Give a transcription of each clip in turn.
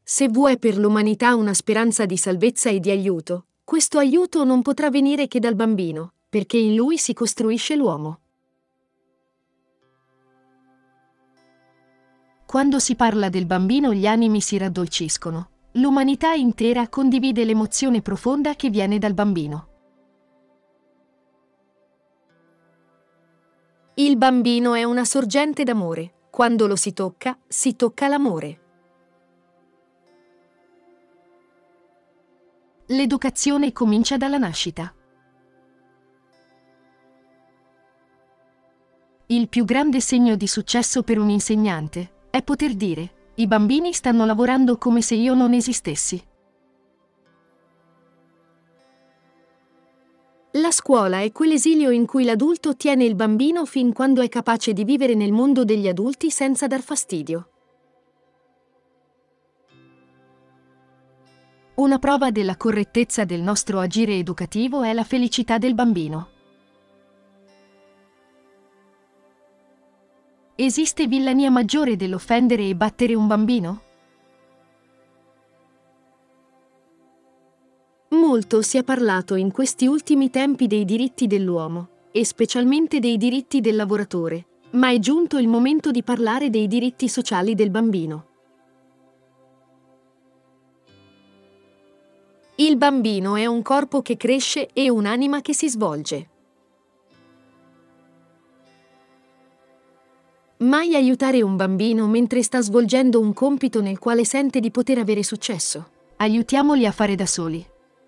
Se vuoi per l'umanità una speranza di salvezza e di aiuto, questo aiuto non potrà venire che dal bambino, perché in lui si costruisce l'uomo. Quando si parla del bambino gli animi si raddolciscono. L'umanità intera condivide l'emozione profonda che viene dal bambino. Il bambino è una sorgente d'amore. Quando lo si tocca l'amore. L'educazione comincia dalla nascita. Il più grande segno di successo per un insegnante è poter dire: i bambini stanno lavorando come se io non esistessi. La scuola è quell'esilio in cui l'adulto tiene il bambino fin quando è capace di vivere nel mondo degli adulti senza dar fastidio. Una prova della correttezza del nostro agire educativo è la felicità del bambino. Esiste villania maggiore dell'offendere e battere un bambino? Molto si è parlato in questi ultimi tempi dei diritti dell'uomo, e specialmente dei diritti del lavoratore, ma è giunto il momento di parlare dei diritti sociali del bambino. Il bambino è un corpo che cresce e un'anima che si svolge. Mai aiutare un bambino mentre sta svolgendo un compito nel quale sente di poter avere successo. Aiutiamoli a fare da soli.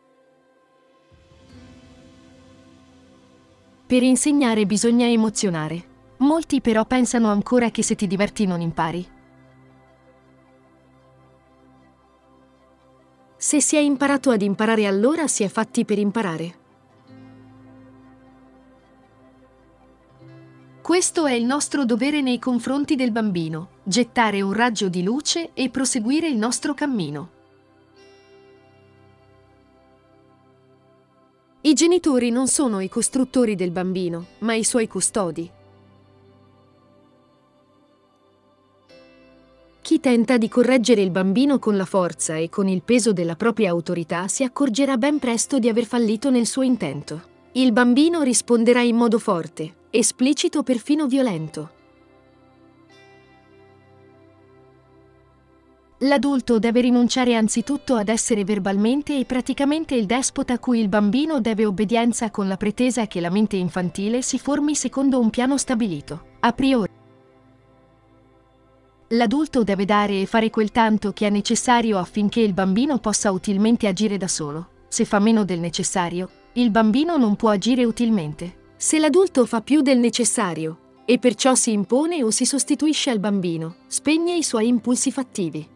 Per insegnare bisogna emozionare. Molti però pensano ancora che se ti diverti non impari. Se si è imparato ad imparare, allora si è fatti per imparare. Questo è il nostro dovere nei confronti del bambino, gettare un raggio di luce e proseguire il nostro cammino. I genitori non sono i costruttori del bambino, ma i suoi custodi. Chi tenta di correggere il bambino con la forza e con il peso della propria autorità si accorgerà ben presto di aver fallito nel suo intento. Il bambino risponderà in modo forte, esplicito, perfino violento. L'adulto deve rinunciare anzitutto ad essere verbalmente e praticamente il despota a cui il bambino deve obbedienza, con la pretesa che la mente infantile si formi secondo un piano stabilito, a priori. L'adulto deve dare e fare quel tanto che è necessario affinché il bambino possa utilmente agire da solo. Se fa meno del necessario, il bambino non può agire utilmente. Se l'adulto fa più del necessario e perciò si impone o si sostituisce al bambino, spegne i suoi impulsi fattivi.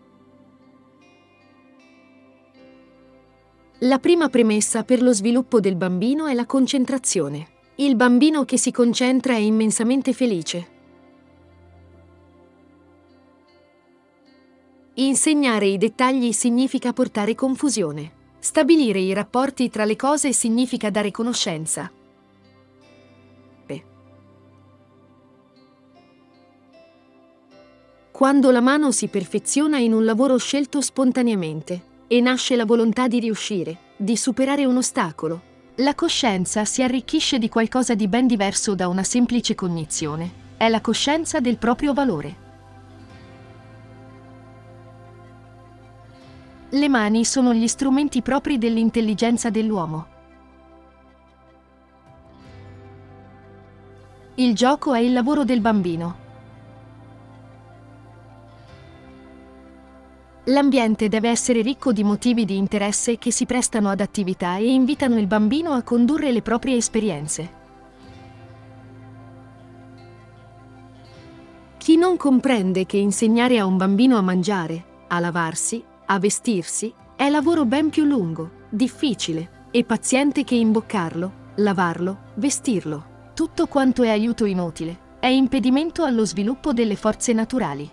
La prima premessa per lo sviluppo del bambino è la concentrazione. Il bambino che si concentra è immensamente felice. Insegnare i dettagli significa portare confusione. Stabilire i rapporti tra le cose significa dare conoscenza. Quando la mano si perfeziona in un lavoro scelto spontaneamente e nasce la volontà di riuscire, di superare un ostacolo, la coscienza si arricchisce di qualcosa di ben diverso da una semplice cognizione. È la coscienza del proprio valore. Le mani sono gli strumenti propri dell'intelligenza dell'uomo. Il gioco è il lavoro del bambino. L'ambiente deve essere ricco di motivi di interesse che si prestano ad attività e invitano il bambino a condurre le proprie esperienze. Chi non comprende che insegnare a un bambino a mangiare, a lavarsi, a vestirsi, è lavoro ben più lungo, difficile e paziente che imboccarlo, lavarlo, vestirlo. Tutto quanto è aiuto inutile, è impedimento allo sviluppo delle forze naturali.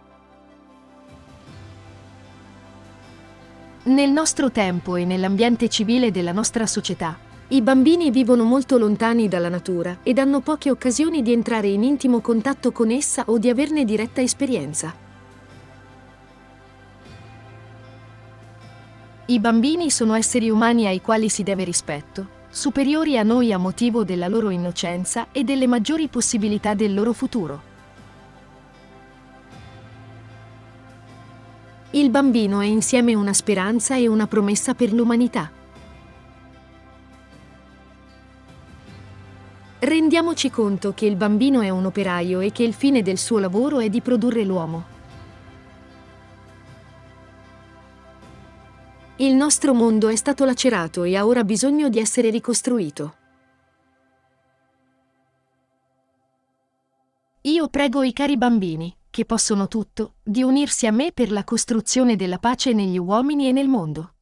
Nel nostro tempo e nell'ambiente civile della nostra società, i bambini vivono molto lontani dalla natura ed hanno poche occasioni di entrare in intimo contatto con essa o di averne diretta esperienza. I bambini sono esseri umani ai quali si deve rispetto, superiori a noi a motivo della loro innocenza e delle maggiori possibilità del loro futuro. Il bambino è insieme una speranza e una promessa per l'umanità. Rendiamoci conto che il bambino è un operaio e che il fine del suo lavoro è di produrre l'uomo. Il nostro mondo è stato lacerato e ha ora bisogno di essere ricostruito. Io prego i cari bambini, che possono tutto, di unirsi a me per la costruzione della pace negli uomini e nel mondo.